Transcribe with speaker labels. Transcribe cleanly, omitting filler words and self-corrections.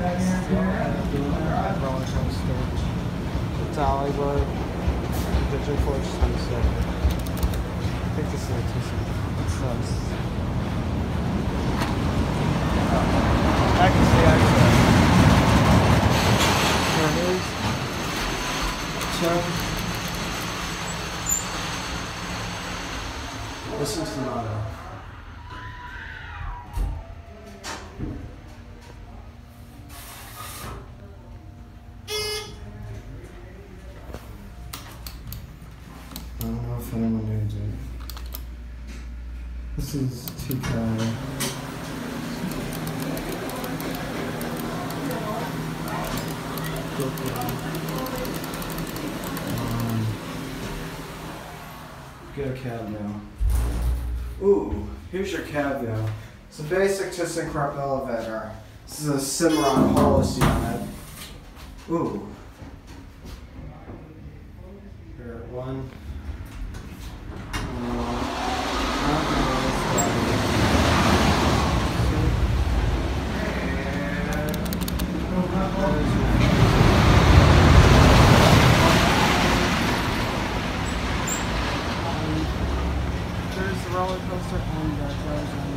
Speaker 1: roller coaster. It's Hollywood. Digital Force 27. I think this is a 2-seater. What's this? I can see actually. Here it is. So, listen to the motto. I don't know if anyone knows it. This is T-Kai. Get a cab now. Ooh, here's your cab now. It's a basic ThyssenKrupp elevator. This is a Cimarron Hollis unit. Ooh. Here, one. There's the roller coaster and